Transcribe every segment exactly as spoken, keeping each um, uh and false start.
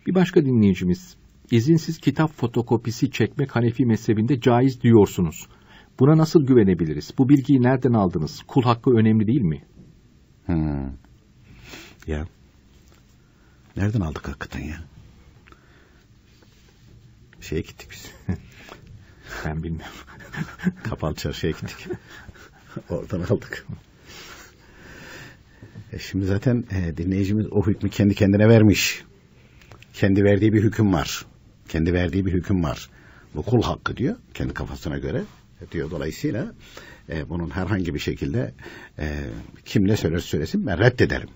Bir başka dinleyicimiz, izinsiz kitap fotokopisi çekmek Hanefi mezhebinde caiz diyorsunuz. Buna nasıl güvenebiliriz? Bu bilgiyi nereden aldınız? Kul hakkı önemli değil mi? Hmm. Ya. Nereden aldık hakikaten ya? Şeye gittik biz. Ben bilmiyorum. Kapalı çarşıya gittik. Oradan aldık. E şimdi zaten e, dinleyicimiz o hükmü kendi kendine vermiş. Kendi verdiği bir hüküm var. Kendi verdiği bir hüküm var. Bu kul hakkı diyor. Kendi kafasına göre diyor. Dolayısıyla e, bunun herhangi bir şekilde e, kim ne söyler söylesin ben reddederim.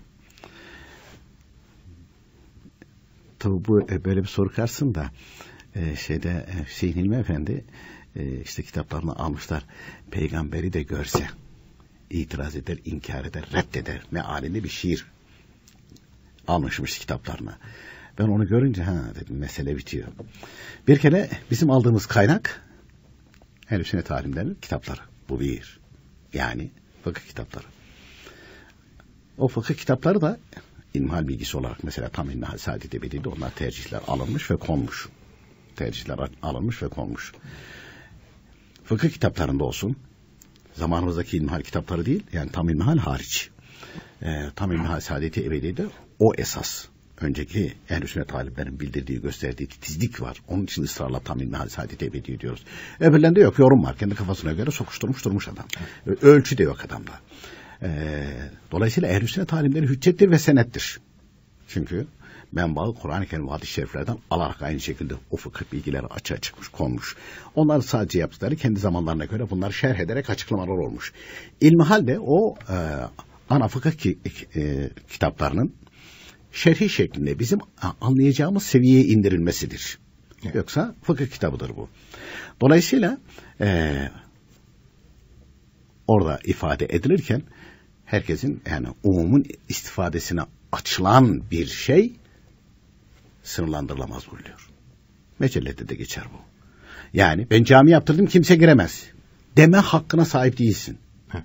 Tabii bu e, böyle bir soru karşısında e, şeyde e, Hüseyin Hilmi Efendi e, işte kitaplarını almışlar. Peygamberi de görse itiraz eder, inkar eder, reddeder. Mealinde bir şiir almışmış kitaplarına. Ben onu görünce ha dedim mesele bitiyor. Bir kere bizim aldığımız kaynak Ehl-i Sünnet alimlerinin kitapları. Bu bir. Yani fıkıh kitapları. O fıkıh kitapları da ilmihal bilgisi olarak mesela tam ilmihal Saadet Ebedi'de onlar tercihler alınmış ve konmuş. Tercihler alınmış ve konmuş. Fıkıh kitaplarında olsun, zamanımızdaki ilmihal kitapları değil, yani tam ilmihal hariç. E, tam ilmihal Saadet Ebedi'de o esas. Önceki Ehl-i Sünnet alimlerin bildirdiği, gösterdiği titizlik var. Onun için ısrarla tam ilmihal Saadet Ebedi diyoruz. Öbürlerinde yok, yorum var. Kendi kafasına göre sokuşturmuş durmuş adam. Ölçü de yok adamda. E, dolayısıyla Ehl-i Sünnet alimleri hüccettir ve senettir. Çünkü menbaı Kur'an-ı Kerim ve hadis-i şeriflerden alarak aynı şekilde o fıkıh bilgileri açığa çıkmış, konmuş. Onlar sadece yaptıkları kendi zamanlarına göre bunları şerh ederek açıklamalar olmuş. İlmihal de o e, ana fıkıh ki, e, kitaplarının şerhi şeklinde bizim anlayacağımız seviyeye indirilmesidir. Evet. Yoksa fıkıh kitabıdır bu. Dolayısıyla e, orada ifade edilirken herkesin yani umumun istifadesine açılan bir şey sınırlandırılamaz buyuruyor. Mecellede de geçer bu. Yani ben cami yaptırdım kimse giremez deme hakkına sahip değilsin. Heh.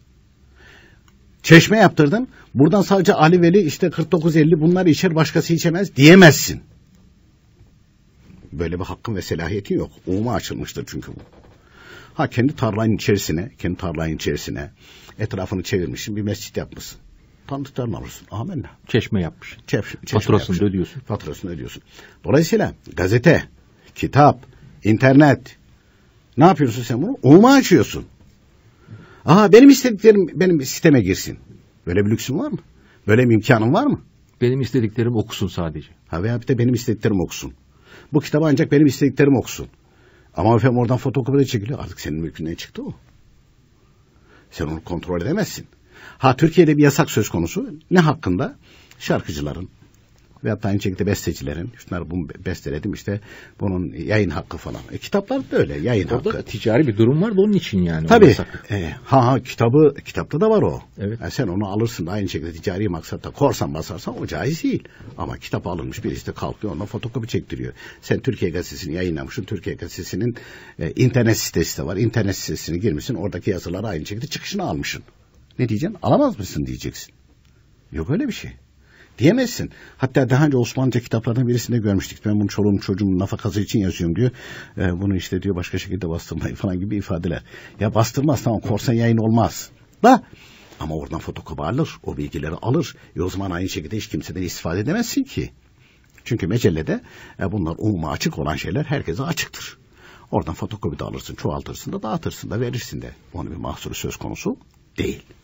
Çeşme yaptırdım buradan sadece Ali Veli işte kırk dokuz elli bunlar içer başkası içemez diyemezsin. Böyle bir hakkın ve selahiyetin yok. Umuma açılmıştır çünkü bu. Ha kendi tarlanın içerisine, kendi tarlanın içerisine etrafını çevirmişsin bir mescit yapmışsın. Tanıdıklarını alırsın. Amenna. Çeşme yapmış. Çeşme, çeşme faturasını yapmış. ödüyorsun. Faturasını ödüyorsun. Dolayısıyla gazete, kitap, internet ne yapıyorsun sen bunu? Umuma açıyorsun. Aha benim istediklerim benim sisteme girsin. Böyle bir lüksün var mı? Böyle bir imkanın var mı? Benim istediklerim okusun sadece. Ha veya bir de benim istediklerim okusun. Bu kitabı ancak benim istediklerim okusun. Ama efendim oradan fotokopide çekiliyor. Artık senin mülkünden çıktı o. Sen onu kontrol edemezsin. Ha Türkiye'de bir yasak söz konusu. Ne hakkında? Şarkıcıların veyahut da aynı şekilde bestecilerin. Şunlar bunu besteledim işte bunun yayın hakkı falan. E, kitaplar da öyle yayın orada hakkı. Ticari bir durum var da onun için yani. Tabii. E, ha ha kitabı kitapta da var o. Evet. Yani sen onu alırsın da aynı şekilde ticari maksatta korsan basarsan o caiz değil. Ama kitap alınmış birisi de kalkıyor ondan fotokopi çektiriyor. Sen Türkiye Gazetesi'ni yayınlamışsın. Türkiye Gazetesi'nin e, internet sitesi de var. İnternet sitesine girmişsin. Oradaki yazıları aynı şekilde çıkışını almışsın. Ne diyeceksin? Alamaz mısın diyeceksin. Yok öyle bir şey. Diyemezsin. Hatta daha önce Osmanlıca kitaplardan birisinde görmüştük. Ben bunu çoluğum çocuğumun nafakası için yazıyorum diyor. E, bunu işte diyor başka şekilde bastırmayın falan gibi ifadeler. Ya bastırmaz tamam korsan yayın olmaz. Da ama oradan fotokopi alır. O bilgileri alır. E o zaman aynı şekilde hiç kimseden istifade edemezsin ki. Çünkü mecellede e, bunlar umuma açık olan şeyler herkese açıktır. Oradan fotokopi de alırsın, çoğaltırsın da dağıtırsın da verirsin de. Onun bir mahsuru söz konusu değil.